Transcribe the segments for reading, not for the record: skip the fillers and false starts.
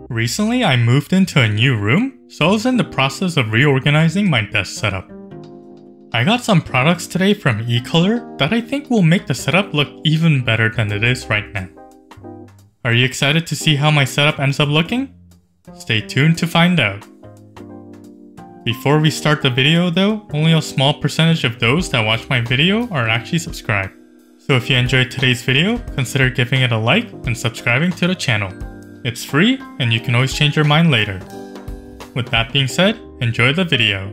Recently, I moved into a new room, so I was in the process of reorganizing my desk setup. I got some products today from eColor that I think will make the setup look even better than it is right now. Are you excited to see how my setup ends up looking? Stay tuned to find out. Before we start the video though, only a small percentage of those that watch my video are actually subscribed. So if you enjoyed today's video, consider giving it a like and subscribing to the channel. It's free and you can always change your mind later. With that being said, enjoy the video.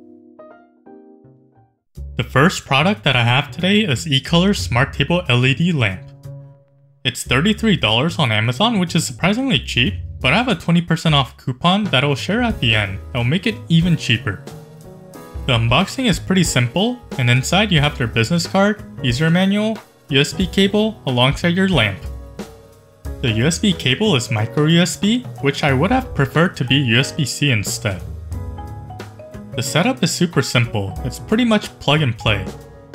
The first product that I have today is eColor's Smart Table LED lamp. It's $33 on Amazon, which is surprisingly cheap, but I have a 20% off coupon that I'll share at the end that will make it even cheaper. The unboxing is pretty simple, and inside you have their business card, user manual, USB cable alongside your lamp. The USB cable is micro USB, which I would have preferred to be USB-C instead. The setup is super simple, it's pretty much plug and play.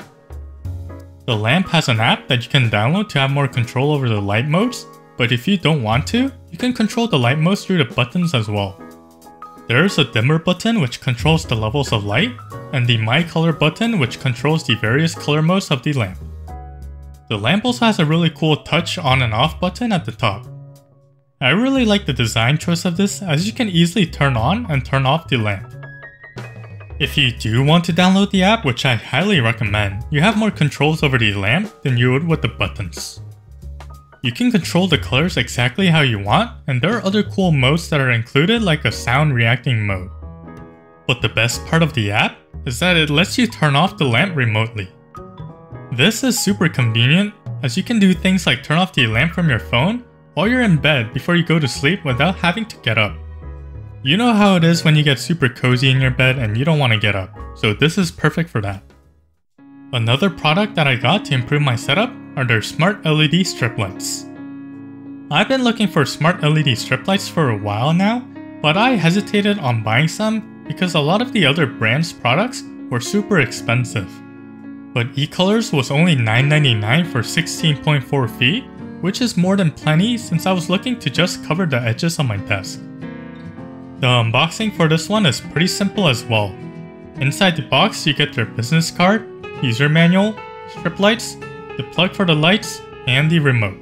The lamp has an app that you can download to have more control over the light modes, but if you don't want to, you can control the light modes through the buttons as well. There is a dimmer button which controls the levels of light, and the My Color button which controls the various color modes of the lamp. The lamp also has a really cool touch on and off button at the top. I really like the design choice of this as you can easily turn on and turn off the lamp. If you do want to download the app, which I highly recommend, you have more controls over the lamp than you would with the buttons. You can control the colors exactly how you want, and there are other cool modes that are included like a sound reacting mode. But the best part of the app is that it lets you turn off the lamp remotely. This is super convenient as you can do things like turn off the lamp from your phone while you're in bed before you go to sleep without having to get up. You know how it is when you get super cozy in your bed and you don't want to get up, so this is perfect for that. Another product that I got to improve my setup are their smart LED strip lights. I've been looking for smart LED strip lights for a while now, but I hesitated on buying some because a lot of the other brands' products were super expensive. But eColor's was only $9.99 for 16.4 feet, which is more than plenty since I was looking to just cover the edges of my desk. The unboxing for this one is pretty simple as well. Inside the box you get their business card, user manual, strip lights, the plug for the lights, and the remote.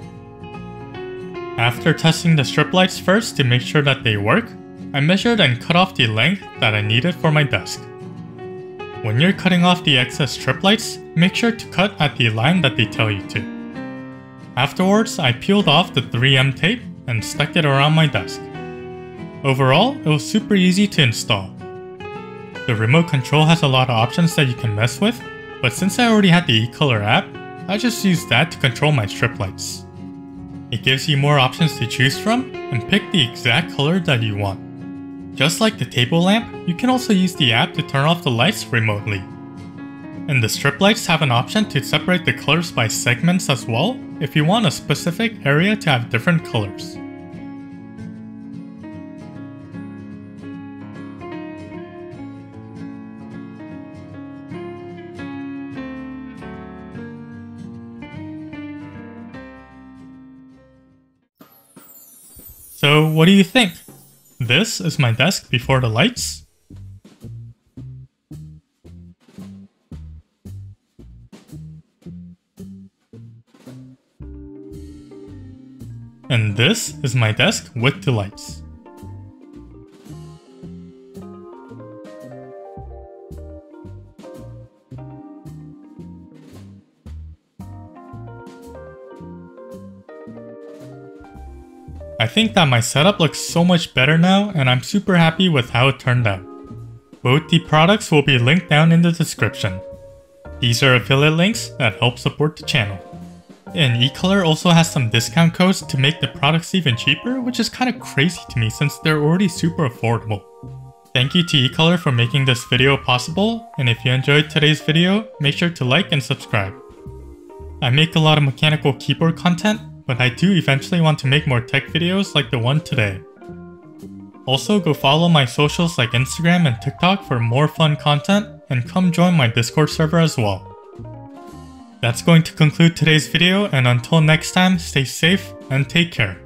After testing the strip lights first to make sure that they work, I measured and cut off the length that I needed for my desk. When you're cutting off the excess strip lights, make sure to cut at the line that they tell you to. Afterwards, I peeled off the 3M tape and stuck it around my desk. Overall, it was super easy to install. The remote control has a lot of options that you can mess with, but since I already had the eColor app, I just used that to control my strip lights. It gives you more options to choose from and pick the exact color that you want. Just like the table lamp, you can also use the app to turn off the lights remotely. And the strip lights have an option to separate the colors by segments as well if you want a specific area to have different colors. So what do you think? This is my desk before the lights. And this is my desk with the lights. I think that my setup looks so much better now and I'm super happy with how it turned out. Both the products will be linked down in the description. These are affiliate links that help support the channel. And eColor also has some discount codes to make the products even cheaper, which is kind of crazy to me since they're already super affordable. Thank you to eColor for making this video possible, and if you enjoyed today's video, make sure to like and subscribe. I make a lot of mechanical keyboard content, but I do eventually want to make more tech videos like the one today. Also, go follow my socials like Instagram and TikTok for more fun content, and come join my Discord server as well. That's going to conclude today's video, and until next time, stay safe and take care.